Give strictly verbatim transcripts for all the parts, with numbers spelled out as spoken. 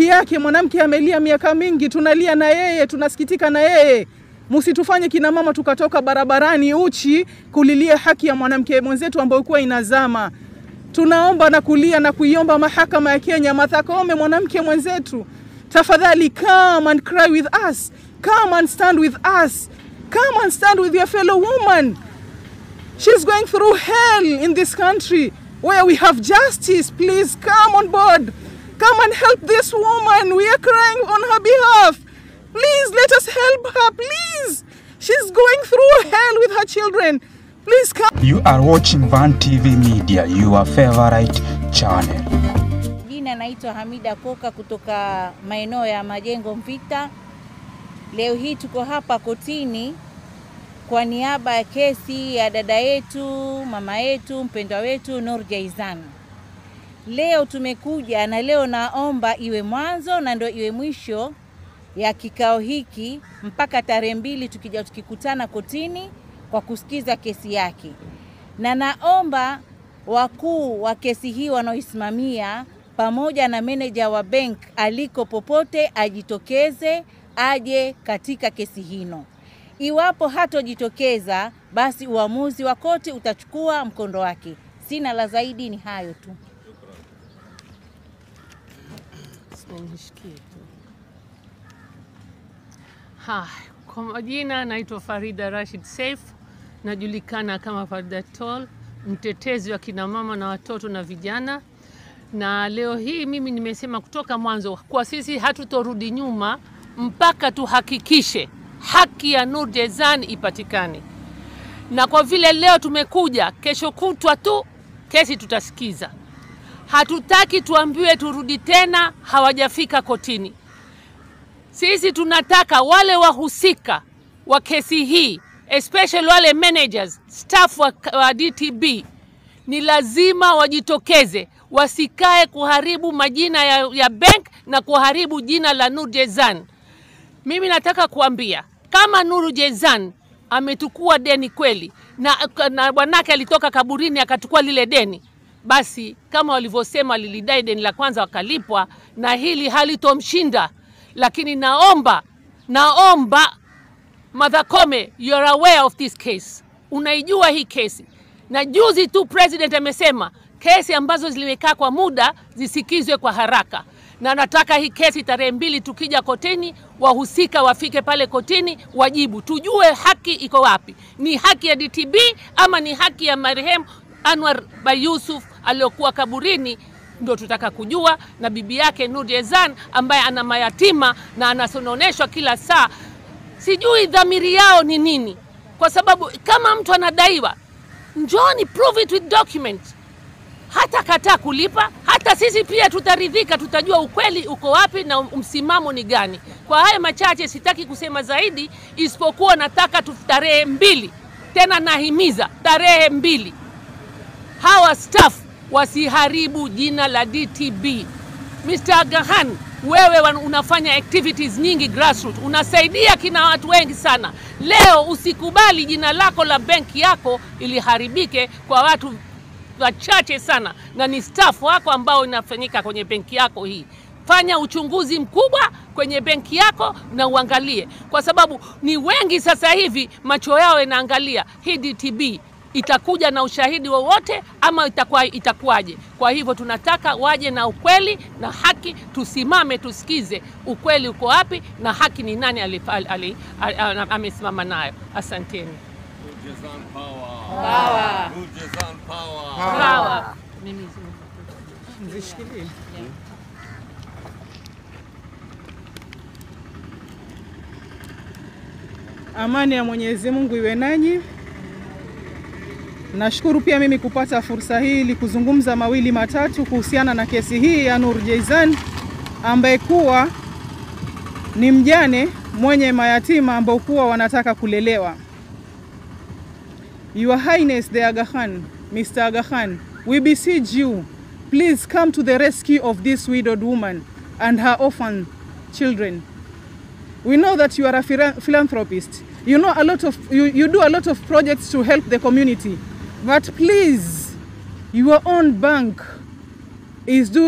haki yake. Mwanamke amelia miaka mingi, tunalia na yeye, tunasikitika na yeye. Msitufanye kina mama tukatoka barabarani uchi kulilia haki ya mwanamke mwenzetu ambaye kwa inazama. Tunaomba na kulia na kuiomba mahakama ya Kenya, Martha Koome mwanamke mwenzetu, tafadhali come and cry with us. Come and stand with us. Come and stand with your fellow woman. She's going through hell in this country where we have justice. Please come on board. Come and help this woman. We are crying on her behalf. Please let us help her, please. She's going through hell with her children. Please come. You are watching Van T V Media, your favorite channel. Jina naitwa Hamida Koka kutoka maeneo ya Majengo Mvita. Leo hii tuko hapa kotini kwa niaba ya kesi ya dada yetu, mama yetu, mpendwa wetu Noor Jeizan. Leo tumekuja na leo naomba iwe mwanzo na ndio iwe mwisho ya kikao hiki mpaka tarehe mbili tukija tukikutana kotini kwa kusikiza kesi yake. Na naomba wakuu wa kesi hii wanaoisimamia pamoja na manager wa bank aliko popote ajitokeze aje katika kesi hino. Iwapo hatojitokeza basi uamuzi wa koti utachukua mkondo wake. Sina la zaidi, ni hayo tu. Ha, kwa majina naitwa Farida Rashid Saif, najulikana kama Farida Tall, mtetezi wa kina mama na watoto na vijana. Na leo hii mimi nimesema kutoka mwanzo kwa sisi hatutorudi nyuma mpaka tuhakikishe haki ya Noor Jeizan ipatikane. Na kwa vile leo tumekuja, kesho kutwa tu kesi tutasikiza. Hatutaki tuambiwe turudi tena hawajafika kotini. Sisi tunataka wale wahusika wa kesi hii, especially wale managers, staff wa, wa D T B, ni lazima wajitokeze, wasikae kuharibu majina ya, ya bank na kuharibu jina la Noor Jeizan. Mimi nataka kuambia, kama Noor Jeizan ametukua deni kweli na, na bwanake alitoka kaburini akatukua lile deni, basi kama walivyosema lilidai deni la kwanza wakalipwa, na hili halitomshinda. Lakini naomba, naomba Martha Koome, you are aware of this case. Unaijua hii kesi. Na juzi tu president amesema kesi ambazo zilimekaa kwa muda zisikizwe kwa haraka. Na nataka hii kesi tarehe mbili tukija kotini, wahusika wafike pale kotini wajibu. Tujue haki iko wapi. Ni haki ya D T B ama ni haki ya marehemu Anwar Bai Yusuf aliyokuwa kaburini? Ndio tutaka kujua. Na bibi yake Noor Jeizan ambaye ana mayatima na anasononeshwa kila saa. Sijui dhamiri yao ni nini. Kwa sababu kama mtu anadaiwa, njoni prove it with document. Hata kataa kulipa, hata sisi pia tutaridhika, tutajua ukweli uko wapi na msimamo ni gani. Kwa haya machache sitaki kusema zaidi, isipokuwa nataka tarehe mbili. Tena nahimiza tarehe mbili hawa staff wasiharibu jina la D T B. Mister Agahan, wewe unafanya activities nyingi grassroots, unasaidia kina watu wengi sana. Leo usikubali jina lako la benki yako iliharibike kwa watu wachache sana, na ni staff wako ambao inafanyika kwenye benki yako hii. Fanya uchunguzi mkubwa kwenye benki yako na uangalie, kwa sababu ni wengi sasa hivi macho yao yanaangalia hii D T B itakuja na ushahidi wowote ama itakuwa itakuwaje. Kwa hivyo tunataka waje na ukweli na haki, tusimame tusikize ukweli uko wapi na haki ni nani amesimama nayo. Asanteni. Noor Jeizan power. Power. Noor Jeizan power. Power. Mimi Mzishikilie. Amani ya Mwenyezi Mungu iwe nanyi. Nashukuru pia mimi kupata fursa hii ili kuzungumza mawili matatu kuhusiana na kesi hii ya Noor Jeizan ambaye kuwa ni mjane mwenye mayatima ambao kuwa wanataka kulelewa. Your Highness the Aga Khan, Mister Aga Khan, we beseech you, please come to the rescue of this widowed woman and her orphan children. We know that you are a philanthropist. You know a lot of you, you do a lot of projects to help the community. But please, your own bank is doing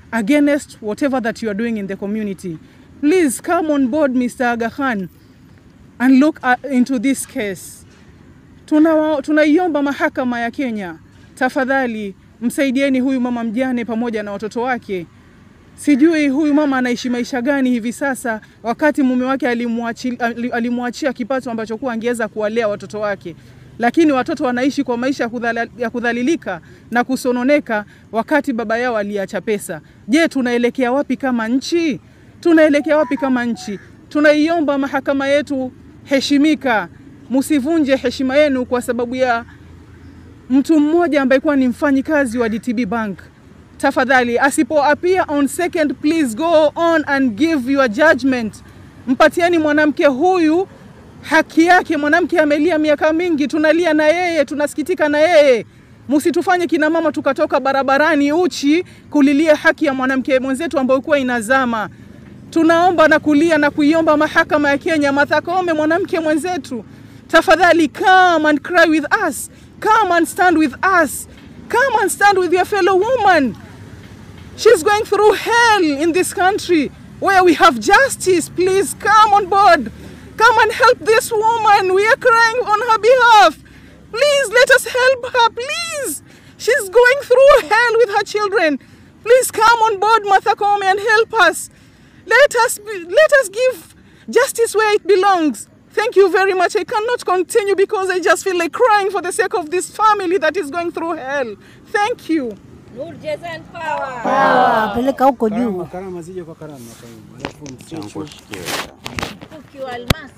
against whatever that you are doing in the community. Please come on board, Mister Aga Khan, and look at, into this case. Tuna tunaiomba mahakama ya Kenya, tafadhali msaidieni huyu mama mjane pamoja na watoto wake. Sijui huyu mama anaishi maisha gani hivi sasa, wakati mume wake alimuachia alimuachia kipato ambacho kuwa angeweza kuwalea watoto wake. Lakini watoto wanaishi kwa maisha ya kudhalilika na kusononeka wakati baba yao aliacha pesa. Je, tunaelekea wapi kama nchi? Tunaelekea wapi kama nchi? Tunaiomba mahakama yetu heshimika, msivunje heshima yenu kwa sababu ya mtu mmoja ambaye kwa ni mfanyikazi wa D T B Bank. Tafadhali, asipo appear on second, please go on and give your judgment. Mpatieni mwanamke huyu haki yake. Mwanamke amelia miaka mingi, tunalia na yeye, tunasikitika na yeye. Msitufanye kina mama tukatoka barabarani uchi kulilia haki ya mwanamke mwenzetu ambaye kwa inazama. Tunaomba na kulia na kuiomba mahakama ya Kenya, Martha Koome mwanamke mwenzetu, tafadhali come and cry with us. Come and stand with us. Come and stand with your fellow woman. She's going through hell in this country where we have justice. Please come on board. Come and help this woman. We are crying on her behalf. Please let us help her, please. She's going through hell with her children. Please come on board, Martha Koome, and help us. Let us be, let us give justice where it belongs. Thank you very much. I cannot continue because I just feel like crying for the sake of this family that is going through hell. Thank you. Nur Jazan power. Power. Peleka huko juu. Karama zije kwa karama kwa hiyo. Alafu Changu shikilia. Ukiwa almasi.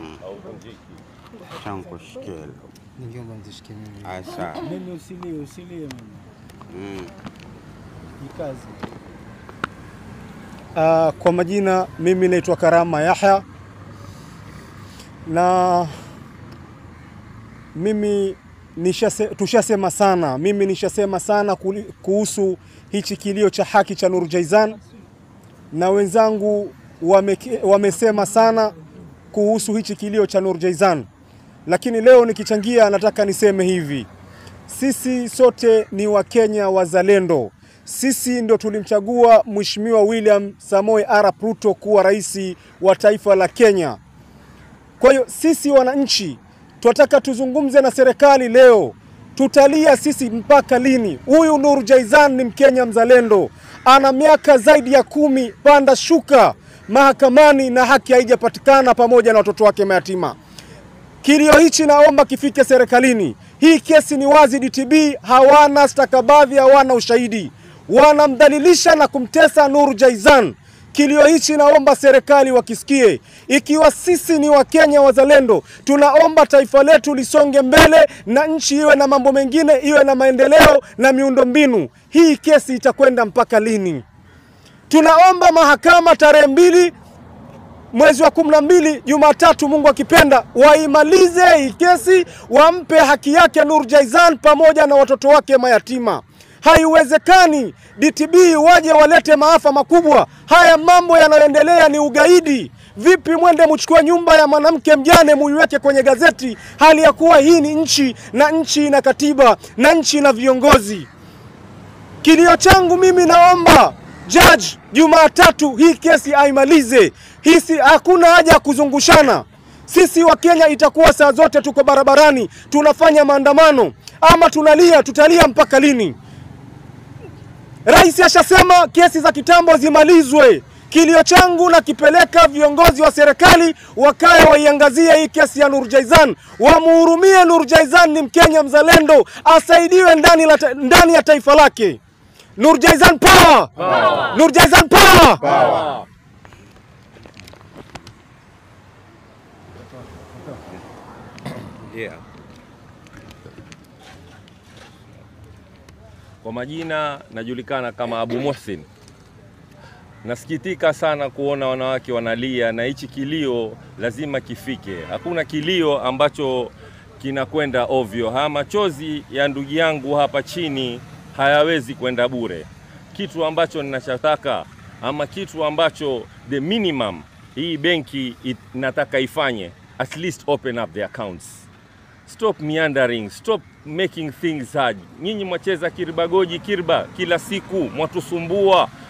Changu shikilia. ningeomba mzishike mimi. Asa. Mimi usilie usilie mama. Mm. Ni kazi. Uh, kwa majina mimi naitwa Karama Yahya. Na mimi nishase, tushasema sana, mimi nishasema sana kuhusu hichi kilio cha haki cha Nur Jaizan, na wenzangu wame, wamesema sana kuhusu hichi kilio cha Nur Jaizan. Lakini leo nikichangia nataka niseme hivi: sisi sote ni Wakenya wazalendo. Sisi ndio tulimchagua Mheshimiwa William Samoei Arap Ruto kuwa rais wa taifa la Kenya. Kwa hiyo sisi wananchi tunataka tuzungumze na serikali leo. Tutalia sisi mpaka lini? Huyu Nur Jaizan ni Mkenya mzalendo. Ana miaka zaidi ya kumi panda shuka mahakamani na haki haijapatikana, pamoja na watoto wake mayatima. Kilio hichi naomba kifike serikalini. Hii kesi ni wazi, D T B hawana stakabadhi, hawana ushahidi. Wanamdhalilisha na kumtesa Nur Jaizan. Kilio hichi naomba serikali wakisikie. Ikiwa sisi ni Wakenya wazalendo, tunaomba taifa letu lisonge mbele na nchi iwe na mambo mengine, iwe na maendeleo na miundombinu. Hii kesi itakwenda mpaka lini? Tunaomba mahakama tarehe mbili mwezi wa kumi na mbili Jumatatu, Mungu akipenda, waimalize hii kesi, wampe haki yake Nur Jaizan pamoja na watoto wake mayatima. Haiwezekani D T B waje walete maafa makubwa. Haya mambo yanayoendelea ni ugaidi. Vipi mwende mchukue nyumba ya mwanamke mjane muiweke kwenye gazeti, hali ya kuwa hii ni nchi na nchi ina katiba na nchi na viongozi? Kilio changu mimi, naomba judge Jumatatu hii kesi aimalize. Hisi hakuna haja ya kuzungushana. Sisi wa Kenya itakuwa saa zote tuko barabarani, tunafanya maandamano, ama tunalia, tutalia mpaka lini? Rais ashasema kesi za kitambo zimalizwe. Kilio changu na kipeleka viongozi wa serikali wakae waiangazie hii kesi ya Nur Jaizan. Wamuhurumie Nur Jaizan, ni Mkenya mzalendo, asaidiwe ndani, la, ndani ya taifa lake. Nur Jaizan power! Power! Nur Jaizan power! Power! Yeah. Kwa majina najulikana kama Abu Muhsin. Nasikitika sana kuona wanawake wanalia, na hichi kilio lazima kifike. Hakuna kilio ambacho kinakwenda ovyo. Haya machozi ya ndugu yangu hapa chini hayawezi kwenda bure. Kitu ambacho ninachotaka, ama kitu ambacho the minimum hii benki nataka ifanye, at least open up the accounts. Stop meandering, stop making things hard. Nyinyi mwacheza kirba goji kirba kila siku, mwatusumbua.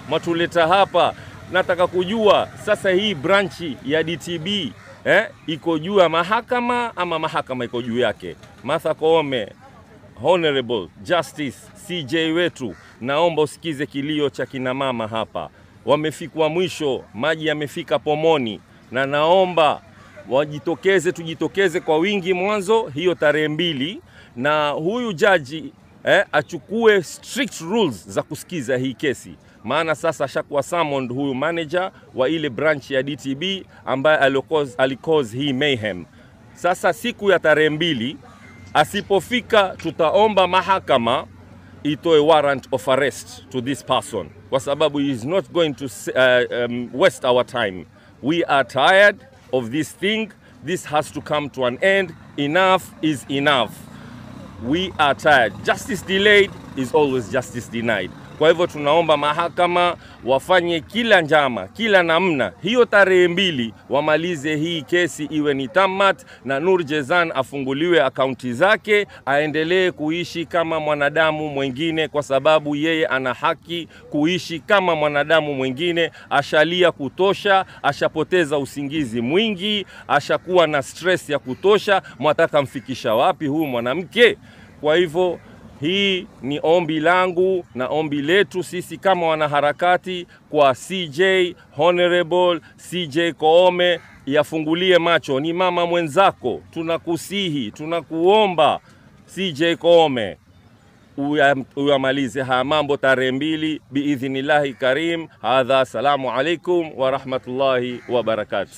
matuleta hapa. Nataka kujua sasa hii branchi ya D T B eh, iko juu ya mahakama ama mahakama iko juu yake? Martha Koome, Honorable Justice C J wetu, naomba usikize kilio cha kina mama hapa. Wamefikwa mwisho, maji yamefika pomoni, na naomba wajitokeze, tujitokeze kwa wingi mwanzo hiyo tarehe mbili, na huyu jaji eh, achukue strict rules za kusikiza hii kesi. Maana sasa shakuwa summoned huyu manager wa ile branch ya D T B ambaye alikoz, alikoz hii mayhem. Sasa siku ya tarehe mbili asipofika, tutaomba mahakama itoe warrant of arrest to this person, kwa sababu he is not going to uh, um, waste our time. We are tired of this thing. This has to come to an end. Enough is enough. We are tired. Justice delayed is always justice denied. Kwa hivyo tunaomba mahakama wafanye kila njama, kila namna, hiyo tarehe mbili wamalize hii kesi iwe ni tamat, na Nur Jezan afunguliwe akaunti zake, aendelee kuishi kama mwanadamu mwingine, kwa sababu yeye ana haki kuishi kama mwanadamu mwingine. Ashalia kutosha, ashapoteza usingizi mwingi, ashakuwa na stress ya kutosha. Mwataka mfikisha wapi huyu mwanamke? Kwa hivyo hii ni ombi langu na ombi letu sisi kama wanaharakati kwa C J, Honorable C J Koome, yafungulie macho. Ni mama mwenzako, tunakusihi, tunakuomba C J Koome, uyamalize haya mambo tarehe mbili biidhnillahi karim. Hadha, assalamu alaikum wa rahmatullahi wa barakatuh.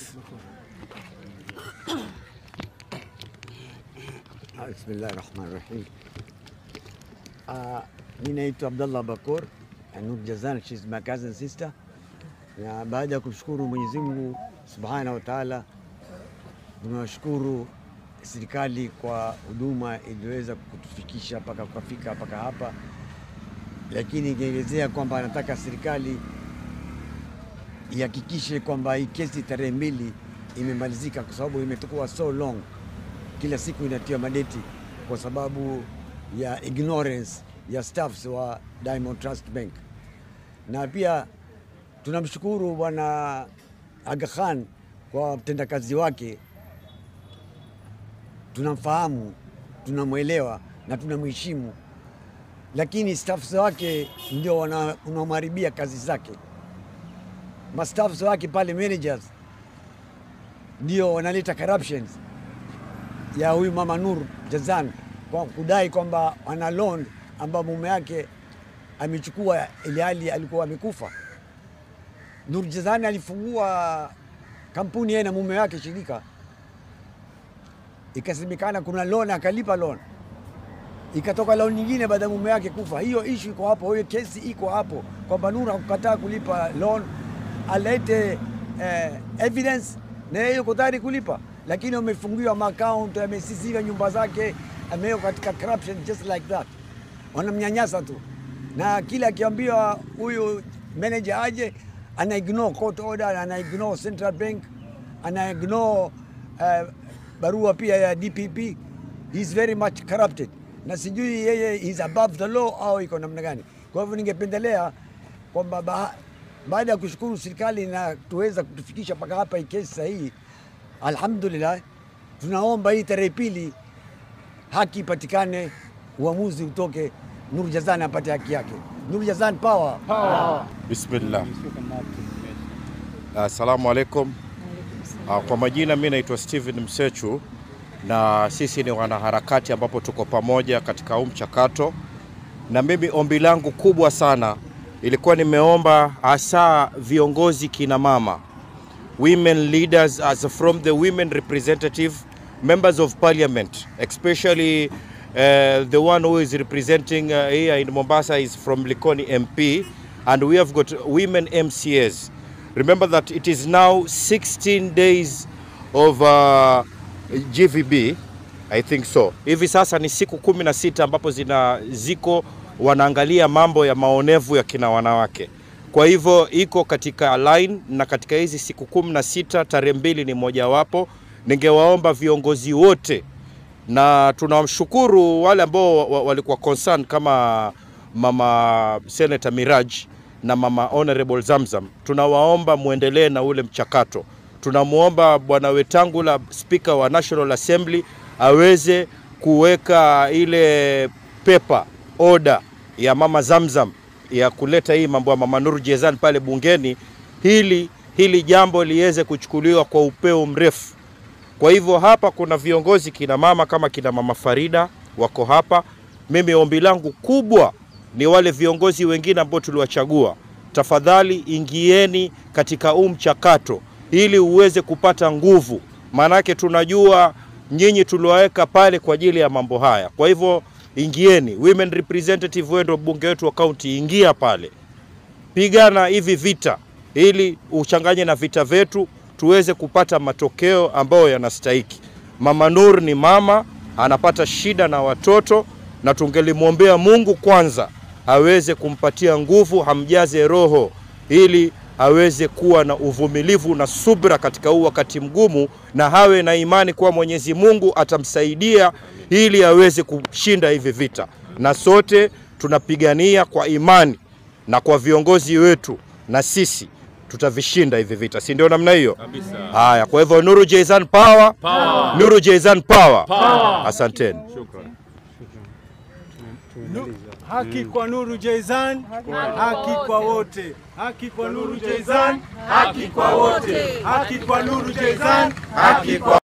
Bismillahirrahmanirrahim. Uh, mimi naitwa Abdullah Bakur, Nur Jezan, she's my cousin sister. Na baada ya kushukuru Mwenyezi Mungu Subhanahu wa Ta'ala, tunashukuru serikali kwa huduma iliyoweza kutufikisha mpaka kufika mpaka hapa, lakini ingeelezea kwamba anataka serikali ihakikishe kwamba hii kesi tarehe mbili imemalizika, kwa sababu imetokuwa so long, kila siku inatia madeti kwa sababu ya ignorance ya staffs wa Diamond Trust Bank. Na pia tunamshukuru bwana Aga Khan kwa mtendakazi wake, tunamfahamu, tunamwelewa na tunamheshimu, lakini staffs wake ndio wanamharibia kazi zake. Ma staffs wake pale, managers, ndio wanaleta corruptions ya huyu mama Nur Jezan, kwa kudai kwamba ana loan ambayo mume yake amechukua ile hali alikuwa amekufa. Nur Jezan alifungua kampuni yeye na mume wake shirika, ikasemekana kuna loan, akalipa loan, ikatoka loan nyingine baada ya mume wake kufa. Hiyo issue iko hapo, hiyo kesi iko hapo kwamba Nur hakukataa kulipa loan, alete eh, evidence na yeye yuko tayari kulipa, lakini wamefungiwa account, amesisiwa nyumba zake, ameo katika corruption just like that. Wanamnyanyasa tu, na kila akiambiwa huyu manager aje, ana ignore court order, ana ignore Central Bank, ana ignore uh, barua pia ya D P P. He is very much corrupted, na sijui yeye is above the law au iko namna gani. Kwa hivyo ningependelea kwamba ba, baada ya kushukuru serikali na tuweza kutufikisha mpaka hapa hii kesi sahihi, alhamdulillah, tunaomba hii tarehe pili haki ipatikane, uamuzi utoke, Nur Jezan apate haki yake. Nur Jezan power. Power. Bismillah. Assalamu alaikum. Uh, kwa majina mimi naitwa Steven Msechu, na sisi ni wanaharakati ambapo tuko pamoja katika huu mchakato. Na mimi ombi langu kubwa sana ilikuwa nimeomba hasa viongozi kina mama, women leaders, as from the women representative, members of parliament, especially uh, the one who is representing uh, here in Mombasa is from Likoni M P, and we have got women M C As. Remember that it is now sixteen days of uh, G V B, I think so. Hivi sasa ni siku kumi na sita ambapo zina ziko wanaangalia mambo ya maonevu ya kina wanawake. Kwa hivyo iko katika line, na katika hizi siku kumi na sita tarehe mbili ni moja wapo. Ningewaomba viongozi wote, na tunawashukuru wale ambao walikuwa concerned kama mama Senator Miraj na mama Honorable Zamzam, tunawaomba muendelee na ule mchakato. Tunamuomba bwana Wetangula, Speaker wa National Assembly, aweze kuweka ile paper order ya mama Zamzam ya kuleta hii mambo ya mama Nur Jayzan pale bungeni, hili hili jambo liweze kuchukuliwa kwa upeo mrefu. Kwa hivyo hapa kuna viongozi kina mama kama kina mama Farida wako hapa. Mimi ombi langu kubwa ni wale viongozi wengine ambao tuliwachagua, tafadhali ingieni katika huu mchakato ili uweze kupata nguvu. Maanake tunajua nyinyi tuliwaweka pale kwa ajili ya mambo haya. Kwa hivyo ingieni, women representative wendo bunge wetu wa county, ingia pale. Pigana hivi vita ili uchanganye na vita vetu tuweze kupata matokeo ambayo yanastahiki. Mama Nur ni mama, anapata shida na watoto, na tungelimwombea Mungu kwanza aweze kumpatia nguvu, hamjaze roho ili aweze kuwa na uvumilivu na subra katika huu wakati mgumu, na hawe na imani kwa Mwenyezi Mungu atamsaidia ili aweze kushinda hivi vita. Na sote tunapigania kwa imani na kwa viongozi wetu, na sisi tutavishinda hivi vita, si ndio namna hiyo? Kabisa. Haya, kwa hivyo Nur Jayzan power, power. Nur Jayzan power, power. Asanteni. Shukrani. Haki kwa Nur Jayzan, haki kwa wote. Haki kwa Nur Jayzan, haki kwa wote. Haki kwa Nur Jayzan, haki kwa